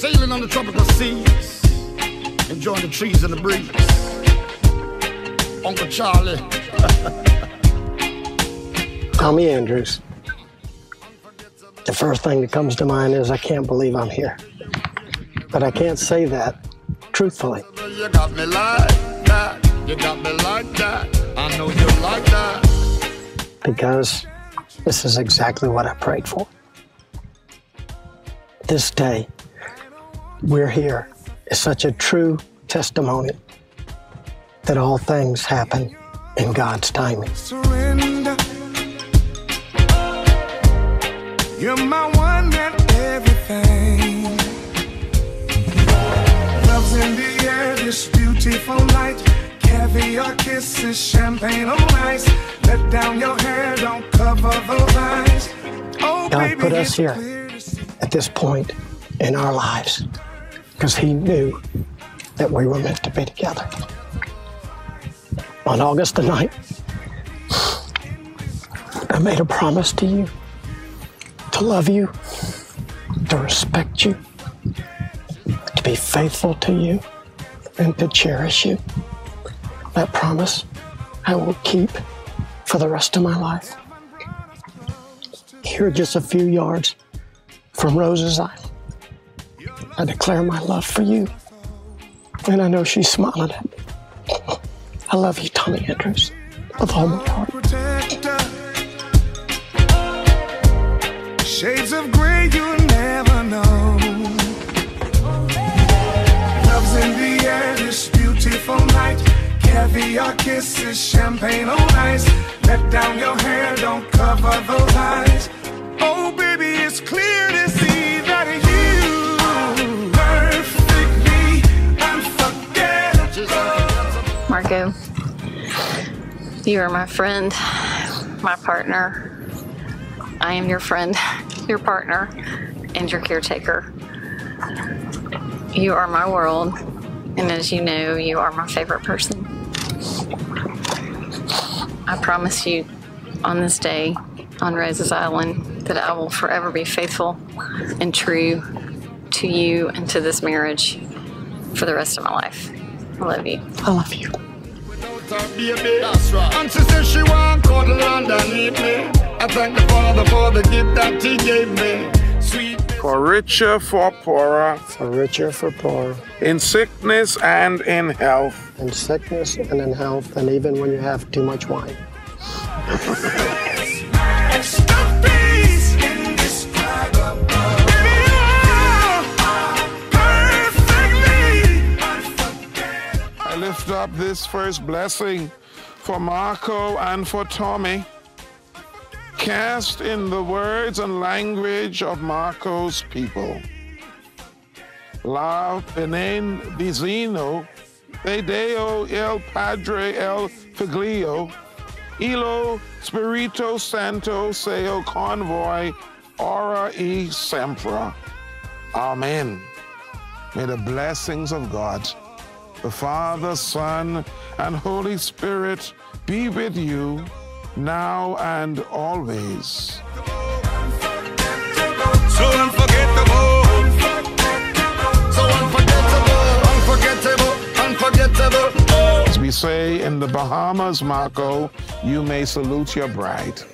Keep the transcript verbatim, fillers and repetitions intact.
Sailing on the tropical seas, enjoying the trees and the breeze. Uncle Charlie. Tommie Andrews. The first thing that comes to mind is I can't believe I'm here. But I can't say that truthfully. You got me like that. You got me like that. I know you like that. Because this is exactly what I prayed for. This day, we're here, is such a true testimony that all things happen in God's timing. Surrender. You're my one and everything. Love's in the air, this beautiful night. Caviar kisses, champagne on ice. Let down your hair, don't cover those eyes. Oh, God baby, put us here at this point in our lives because He knew that we were meant to be together. On August the ninth, I made a promise to you to love you, to respect you, to be faithful to you, and to cherish you. That promise I will keep for the rest of my life. Here, just a few yards from Rose's Island, I declare my love for you, and I know she's smiling at me. I love you, Tommie Andrews, with all my heart. Shades of gray, you never know. Love's in the air, this beautiful night. Caviar kisses, champagne on ice. Let down your hair, don't cover those eyes. Oh, baby, it's clear to see that you perfectly unforgettable. Marco, you are my friend, my partner. I am your friend, your partner, and your caretaker. You are my world, and as you know, you are my favorite person. I promise you on this day on Rose's Island that I will forever be faithful and true to you and to this marriage for the rest of my life. I love you. I love you. That's right. And she said she want cuddle underneath me. I thank the Father for the gift that He gave me. Sweet. For richer, for poorer. For richer, for poorer. In sickness and in health. In sickness and in health, and even when you have too much wine. I lift up this first blessing for Marco and for Tommie, cast in the words and language of Marco's people. La Benen Bizino, De Deo El Padre El Figlio, Ilo Spirito Santo Seo Convoy, Ora e Sempra. Amen. May the blessings of God, the Father, Son, and Holy Spirit be with you now and always. So unforgettable. So unforgettable, unforgettable, unforgettable. As we say in the Bahamas, Marco, you may salute your bride.